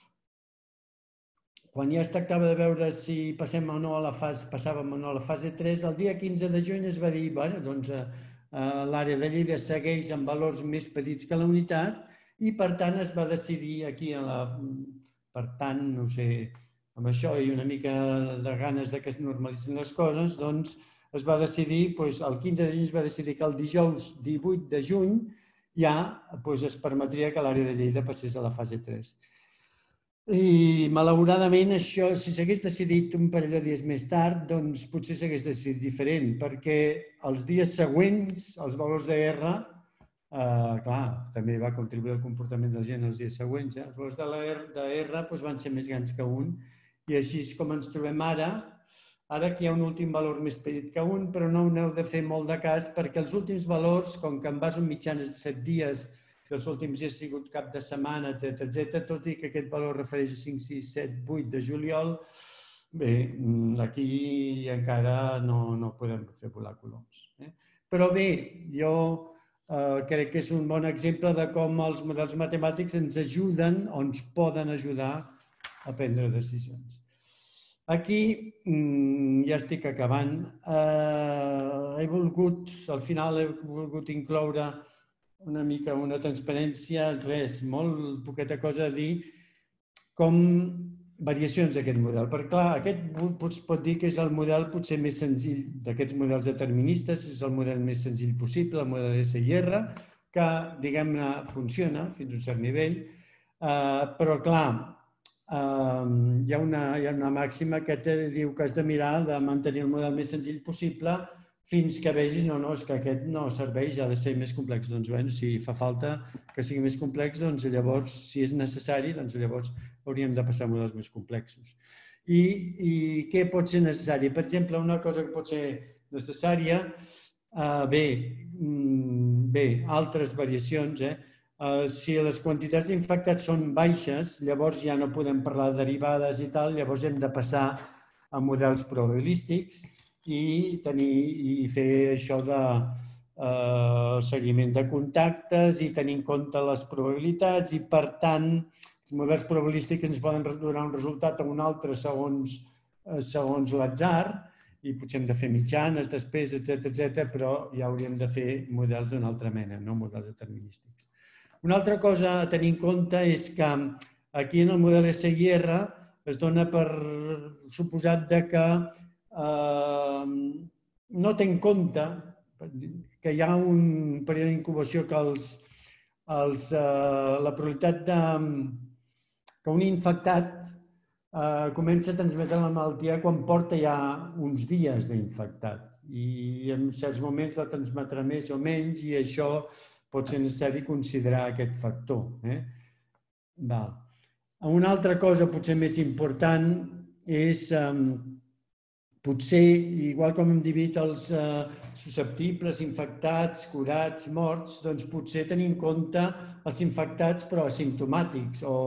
quan ja es tractava de veure si passàvem o no a la fase 3, el dia 15 de juny es va dir, doncs l'àrea de Lleida segueix amb valors més petits que la unitat i, per tant, es va decidir aquí, per tant, no sé, amb això i una mica de ganes que es normalitzin les coses, doncs es va decidir, el 15 de juny es va decidir que el dijous 18 de juny ja es permetria que l'àrea de Lleida passés a la fase 3. I, malauradament, això, si s'hagués decidit un parell de dies més tard, doncs potser s'hagués decidit diferent, perquè els dies següents, els valors de R, clar, també va contribuir al comportament de la gent els dies següents, els valors de R doncs, van ser més grans que un, i així és com ens trobem ara. Ara que hi ha un últim valor més petit que un, però no n'heu de fer molt de cas, perquè els últims valors, com que en base un mitjan de 7 dies, que els últims dies ha sigut cap de setmana, etc., tot i que aquest valor refereix a 5, 6, 7, 8 de juliol, bé, aquí encara no podem fer volar coloms. Però bé, jo crec que és un bon exemple de com els models matemàtics ens ajuden o ens poden ajudar a prendre decisions. Aquí ja estic acabant. Al final he volgut incloure una mica una transparència, res, molt poqueta cosa a dir, com variacions d'aquest model. Perquè, clar, aquest es pot dir que és el model potser més senzill d'aquests models deterministes, és el model més senzill possible, el model SIR, que, diguem-ne, funciona fins a un cert nivell, però, clar, hi ha una màxima que diu que has de mirar de mantenir el model més senzill possible fins que vegis, no, és que aquest no serveix, ha de ser més complex. Doncs, bé, si fa falta que sigui més complex, doncs llavors, si és necessari, doncs llavors hauríem de passar a models més complexos. I què pot ser necessari? Per exemple, una cosa que pot ser necessària, altres variacions, si les quantitats d'infectats són baixes, llavors ja no podem parlar de derivades i tal, llavors hem de passar a models probabilístics i fer això de seguiment de contactes i tenir en compte les probabilitats i, per tant, els models probabilístics ens poden donar un resultat o un altre segons l'atzar i potser hem de fer mitjanes després, etc., però ja hauríem de fer models d'una altra mena, no models determinístics. Una altra cosa a tenir en compte és que aquí en el model SIR es dona per suposat que no té en compte que hi ha un període d'incubació que la probabilitat que un infectat comença a transmetre la malaltia quan porta ja uns dies d'infectat i en certs moments la transmetrà més o menys i això pot ser necessari considerar aquest factor. Una altra cosa potser més important és potser, igual com hem dividit els susceptibles, infectats, curats, morts, doncs potser tenir en compte els infectats però asimptomàtics o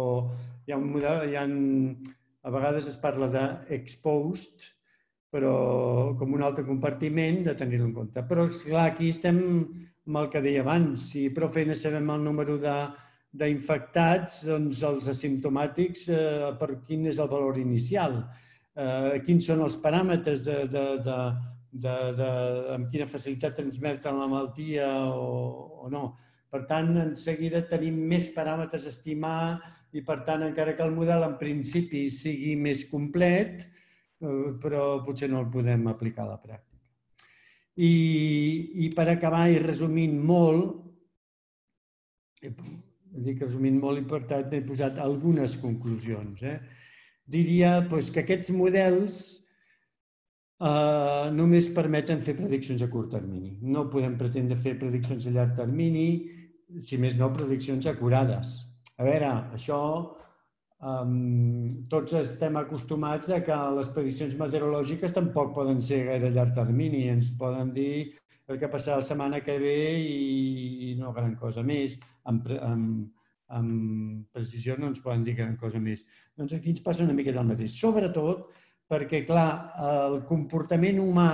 a vegades es parla d'exposed, però com un altre compartiment de tenir-ho en compte. Però, esclar, aquí estem amb el que deia abans. Si prou feina sabem el número d'infectats, doncs els asimptomàtics, per quin és el valor inicial? Quins són els paràmetres amb quina facilitat transmeten la malaltia o no. Per tant, en seguida tenim més paràmetres a estimar i, per tant, encara que el model en principi sigui més complet, però potser no el podem aplicar a la pràctica. I per acabar i resumint molt, i per tant he posat algunes conclusions. Diria que aquests models només permeten fer prediccions a curt termini. No podem pretendre fer prediccions a llarg termini, si més no, prediccions acurades. A veure, això tots estem acostumats a que les prediccions meteorològiques tampoc poden ser gaire a llarg termini. Ens poden dir el que passarà la setmana que ve i no gran cosa més. Amb precisió no ens poden dir gran cosa més. Doncs aquí ens passa una miqueta el mateix. Sobretot perquè, clar, el comportament humà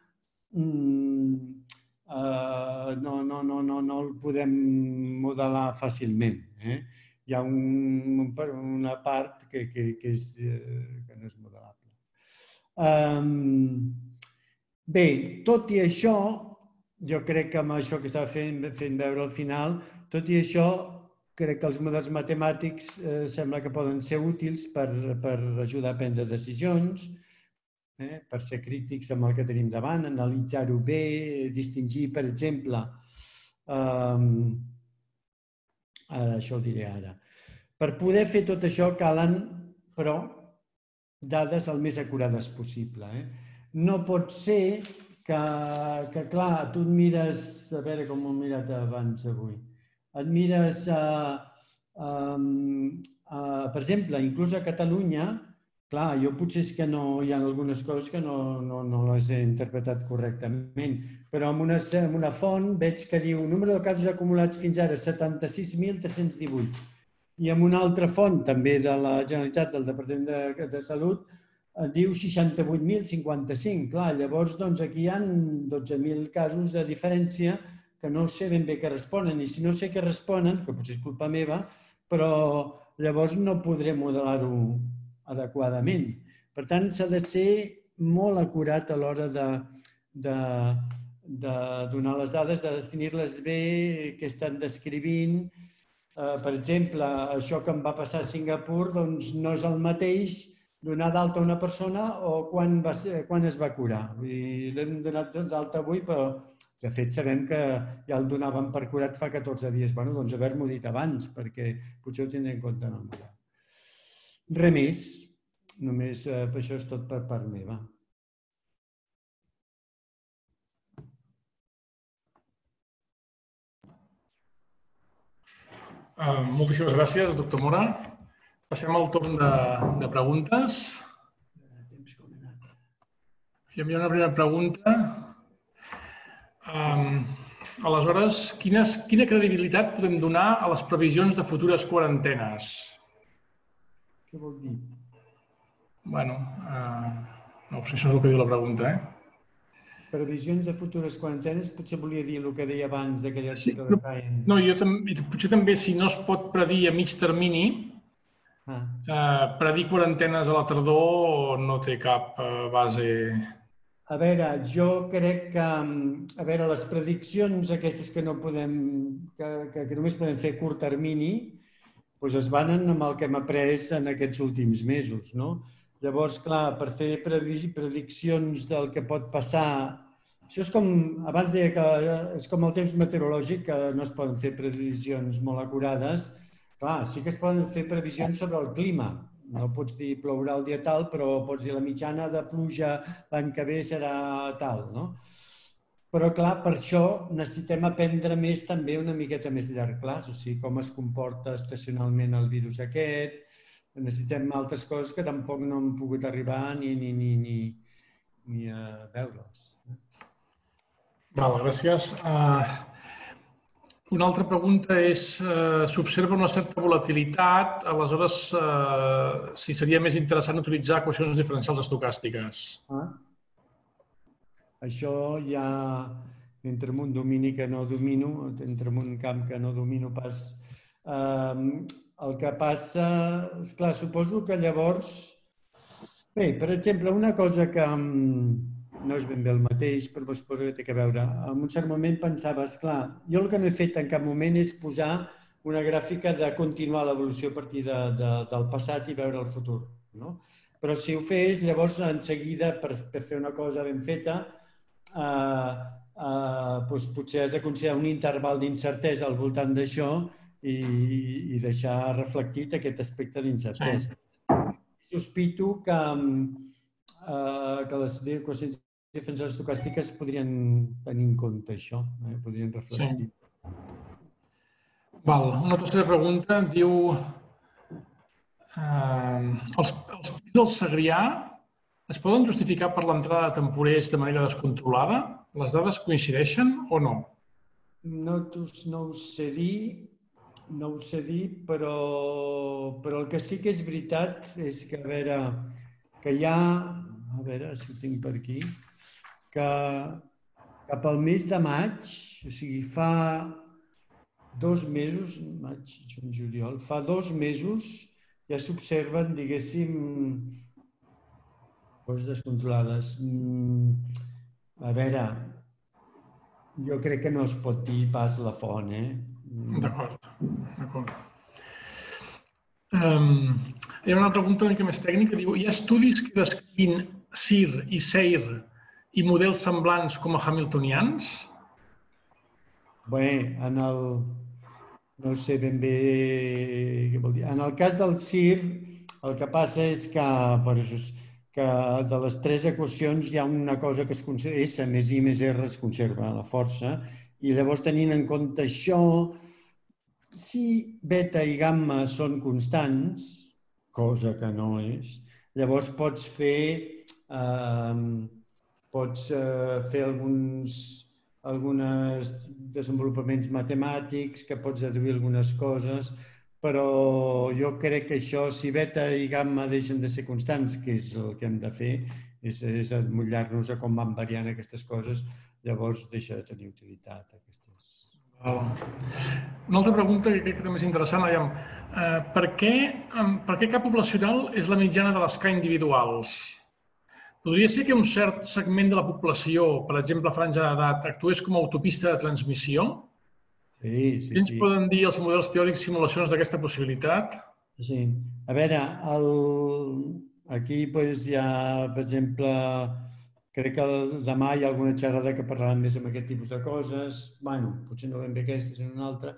no el podem modelar fàcilment. Hi ha una part que no és modelable. Bé, tot i això, jo crec que amb això que estava fent veure al final, tot i això, crec que els models matemàtics sembla que poden ser útils per ajudar a prendre decisions, per ser crítics amb el que tenim davant, analitzar-ho bé, distingir, per exemple, això ho diré ara, Per poder fer tot això calen, però, dades el més acurades possible. No pot ser que clar, tu et mires, a veure com ho he mirat abans avui, et mires, per exemple, inclús a Catalunya, clar, jo potser és que no, hi ha algunes coses que no les he interpretat correctament, però en una font veig que diu número de casos acumulats fins ara 76.318 i en una altra font, també de la Generalitat, del Departament de Salut, diu 68.055. Clar, llavors aquí hi ha 12.000 casos de diferència que no sé ben bé què responen i si no sé què responen, que potser és culpa meva, però llavors no podré modelar-ho adequadament. Per tant, s'ha de ser molt acurat a l'hora de donar les dades, de definir-les bé, què estan descrivint. Per exemple, això que em va passar a Singapur doncs no és el mateix donar d'alta una persona o quan es va curar. L'hem donat d'alta avui, però de fet sabem que ja el donaven per curat fa 14 dies. Bé, doncs haver-m'ho dit abans, perquè potser ho tindré en compte en el model. Res més, només per això és tot per part meva. Moltíssimes gràcies, doctor Mora. Passem al torn de preguntes. Hi havia una primera pregunta. Aleshores, quina credibilitat podem donar a les previsions de futures quarantenes? Què vol dir? Bueno, no sé, això és el que diu la pregunta, Previsions de futures quarantenes, potser volia dir el que deia abans d'aquell article de Science. No, potser també, si no es pot predir a mig termini, predir quarantenes a la tardor no té cap base. A veure, jo crec que les prediccions aquestes que no podem, que només podem fer a curt termini, doncs es banen amb el que hem après en aquests últims mesos, no? Llavors, clar, per fer prediccions del que pot passar, això és com, abans deia que és com el temps meteorològic, que no es poden fer previsions molt acurades. Clar, sí que es poden fer previsions sobre el clima. No pots dir plourà el dia tal, però pots dir la mitjana de pluja l'any que ve serà tal, no? Però, clar, per això necessitem aprendre més també una miqueta més llarg plaç, o sigui, com es comporta estacionalment el virus aquest. Necessitem altres coses que tampoc no hem pogut arribar ni a veure-les. Val, gràcies. Una altra pregunta és, s'observa una certa volatilitat, aleshores, si seria més interessant utilitzar equacions diferencials estocàstiques. Això ja entra en un domini que no domino, entra en un camp que no domino pas. El que passa, esclar, suposo que llavors... Bé, per exemple, una cosa que no és ben bé el mateix, però suposo que té a veure. En un cert moment pensava, esclar, jo el que no he fet en cap moment és posar una gràfica de continuar l'evolució a partir del passat i veure el futur, no? Però si ho fes, llavors, en seguida, per fer una cosa ben feta, potser has de considerar un interval d'incertesa al voltant d'això i deixar reflectit aquest aspecte d'incertesa. Sospito que les equacions diferencials estocàstiques podrien tenir en compte això, podrien reflectir. Una tercera pregunta diu els pics del Segrià es poden justificar per l'entrada de temporers de manera descontrolada? Les dades coincideixen o no? No ho sé dir, però el que sí que és veritat és que, que hi ha, a veure si ho tinc per aquí, que cap al mes de maig, o sigui, fa 2 mesos, maig, juny, juliol, fa 2 mesos ja s'observen, diguéssim, coses descontrolades. A veure, jo crec que no es pot dir pas la font, D'acord. Hi ha una pregunta una mica més tècnica. Diu, hi ha estudis que descrivin CIR i SEIR i models semblants com a hamiltonians? Bé, no sé ben bé què vol dir. En el cas del CIR, el que passa és que, per això, que de les tres equacions hi ha una cosa que es conserva, S més I més R es conserva la força, i llavors tenint en compte això, si beta i gamma són constants, cosa que no és, llavors pots fer alguns desenvolupaments matemàtics, que pots deduir algunes coses, però jo crec que això, si beta i gamma deixen de ser constants, que és el que hem de fer, és emmotllar-nos a com van variant aquestes coses, llavors deixa de tenir utilitat aquestes. Una altra pregunta que crec que també és interessant, aviam, per què cap poblacional és la mitjana de les K individuals? Podria ser que un cert segment de la població, per exemple, franja d'edat, actués com a autopista de transmissió? Sí. Què ens poden dir els models teòrics simulacions d'aquesta possibilitat? Sí. A veure, aquí hi ha, per exemple, crec que demà hi ha alguna xerrada que parlaran més amb aquest tipus de coses. Bueno, potser no ben bé aquesta, sinó una altra.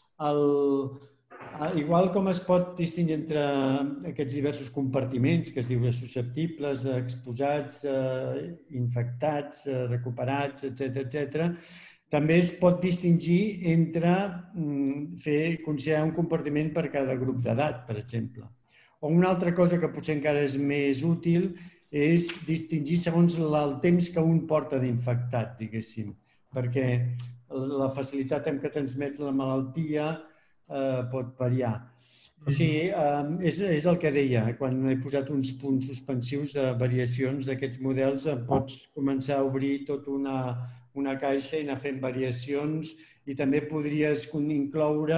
Igual com es pot distingir entre aquests diversos compartiments, que es diu susceptibles, exposats, infectats, recuperats, etc. També es pot distingir entre considerar un compartiment per cada grup d'edat, per exemple. O una altra cosa que potser encara és més útil és distingir segons el temps que un porta d'infectat, diguéssim, perquè la facilitat amb què transmets la malaltia pot variar. O sigui, és el que deia, quan he posat uns punts suspensius de variacions d'aquests models, pots començar a obrir tota una caixa i anar fent variacions, i també podries incloure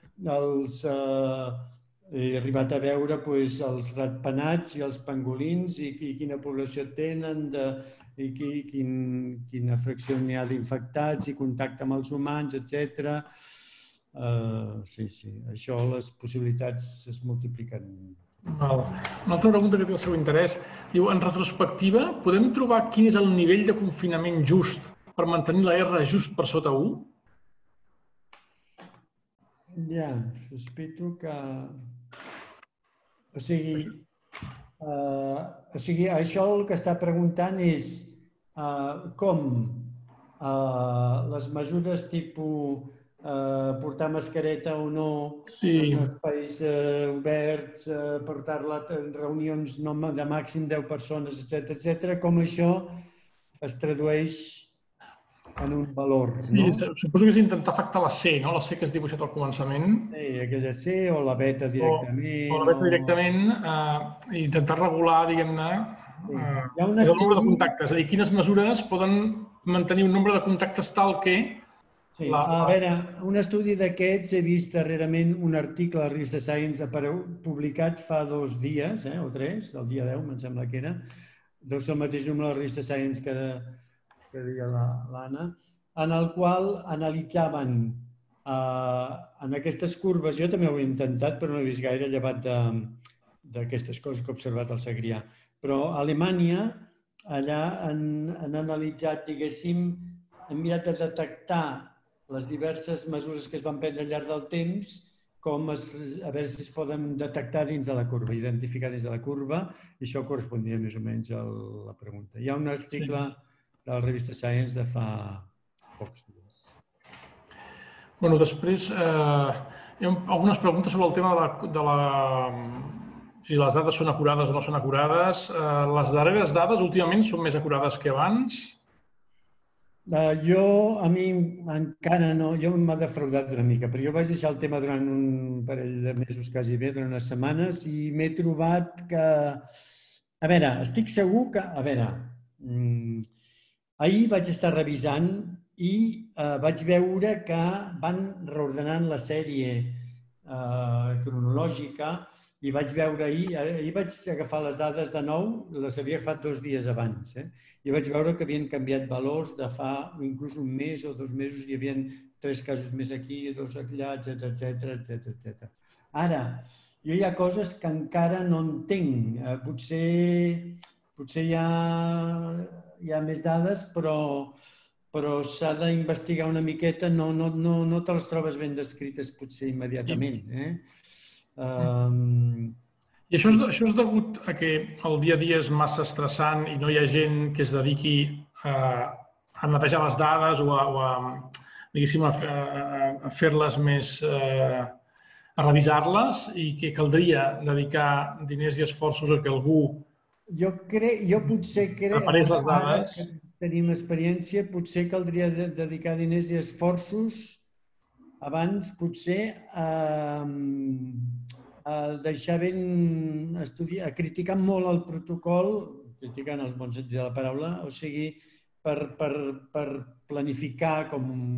he arribat a veure els ratpenats i els pangolins i quina població tenen i quina fracció n'hi ha d'infectats i contacte amb els humans, etc. Sí, això, les possibilitats es multipliquen. Una altra pregunta que té el seu interès. Diu, en retrospectiva, podem trobar quin és el nivell de confinament just per mantenir la R just per sota 1? Ja, sospito que... O sigui, això el que està preguntant és com les mesures tipus portar mascareta o no en espais oberts, portar-la en reunions de màxim 10 persones, etc., com això es tradueix en un valor, no? Sí, suposo que és intentar afectar la C, no? La C que has dibuixat al començament. Sí, aquella C o la beta directament. O la beta directament, i intentar regular, diguem-ne, el nombre de contactes. És a dir, quines mesures poden mantenir un nombre de contactes tal que... Sí, a veure, un estudi d'aquests he vist darrerament un article a la revista Science publicat fa 2 dies, o 3, el dia 10, em sembla que era. Deu ser el mateix número de la revista Science que deia l'Anna, en el qual analitzaven en aquestes curves, jo també ho he intentat, però no he vist gaire, llevat d'aquestes coses que he observat al Segrià. Però a Alemanya, allà han analitzat, diguéssim, han mirat de detectar les diverses mesures que es van prendre al llarg del temps, a veure si es poden detectar dins de la curva, identificar dins de la curva, i això correspondria més o menys a la pregunta. Hi ha un article de la revista Science de fa pocs dies. Bueno, després hi ha algunes preguntes sobre el tema si les dades són acurades o no són acurades. Les darreres dades últimament són més acurades que abans? A mi encara no, jo m'ha defraudat una mica, però jo vaig deixar el tema durant un parell de mesos, quasi bé, durant unes setmanes, i m'he trobat que... A veure, estic segur que... A veure, ahir vaig estar revisant i vaig veure que van reordenant la sèrie cronològica i vaig veure ahir vaig agafar les dades de nou, les havia agafat 2 dies abans, i vaig veure que havien canviat valors de fa inclús un mes o 2 mesos, hi havia 3 casos més aquí, 2 allà, etc. Ara, jo hi ha coses que encara no entenc. Potser hi ha més dades, però però s'ha d'investigar una miqueta, no te les trobes ben descrites potser immediatament. I això és degut a que el dia a dia és massa estressant i no hi ha gent que es dediqui a netejar les dades o diguéssim, a fer-les més, a revisar-les i que caldria dedicar diners i esforços a que algú preparés les dades. Ara que tenim experiència, potser caldria dedicar diners i esforços abans potser a deixar ben estudiar, a criticar molt el protocol, criticant el bon sentit de la paraula, o sigui, per planificar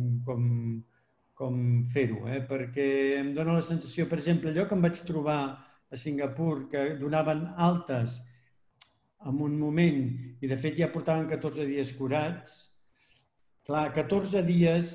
com fer-ho, perquè em dóna la sensació, per exemple, allò que em vaig trobar a Singapur, que donaven altes en un moment i de fet ja portaven 14 dies curats. Clar, 14 dies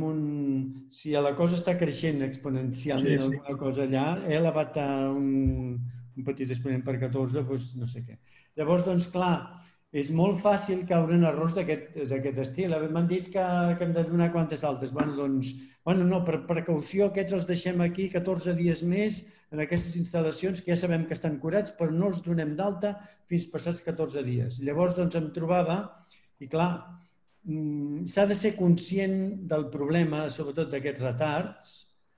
si la cosa està creixent exponencialment, alguna cosa allà, he elevat un petit exponent per 14, doncs no sé què. Llavors, doncs clar, és molt fàcil caure en errors d'aquest estil. M'han dit que hem de donar quantes altes. Doncs, no, per precaució, aquests els deixem aquí 14 dies més en aquestes instal·lacions que ja sabem que estan curats, però no els donem d'alta fins passats 14 dies. Llavors, doncs, em trobava, i clar, s'ha de ser conscient del problema, sobretot d'aquests retards,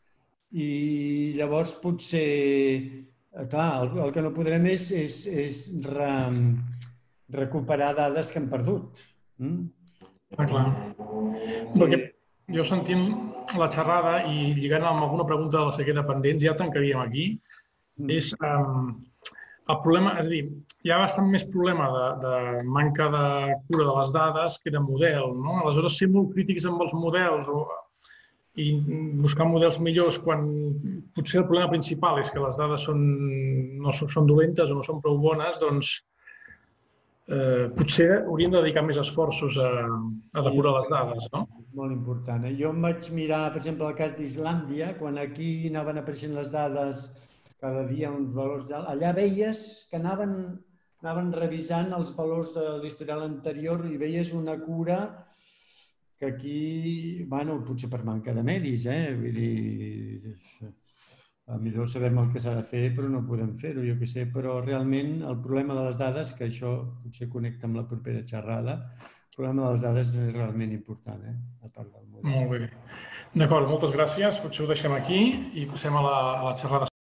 i llavors potser, clar, el que no podrem és recuperar dades que hem perdut. Clar. Perquè jo sentint la xerrada i lligant amb alguna pregunta de la sequera pendents, ja tancaríem aquí, és el problema, és a dir, hi ha bastant més problema de manca de cura de les dades que de model, no? Aleshores, ser molt crítics amb els models i buscar models millors quan potser el problema principal és que les dades no són dolentes o no són prou bones, doncs potser hauríem de dedicar més esforços a depurar les dades, no? Molt important. Jo em vaig mirar, per exemple, el cas d'Islàndia, quan aquí anaven apareixent les dades cada dia uns valors allà veies que anaven revisant els valors de l'historial anterior i veies una cura que aquí, potser per manca de medis, vull dir, millor sabem el que s'ha de fer però no podem fer-ho, jo què sé, però realment el problema de les dades, que això potser connecta amb la propera xerrada, el problema de les dades és realment important, a part del model. Molt bé. D'acord, moltes gràcies. Potser ho deixem aquí i passem a la xerrada